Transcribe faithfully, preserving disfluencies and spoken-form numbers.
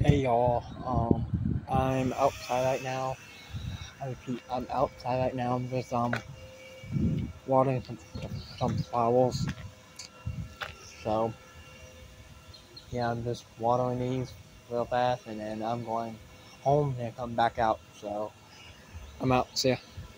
Hey y'all, um, I'm outside right now. I repeat, I'm outside right now. I'm just um watering some some flowers. So yeah, I'm just watering these real fast, and then I'm going home and come back out. So I'm out. See ya.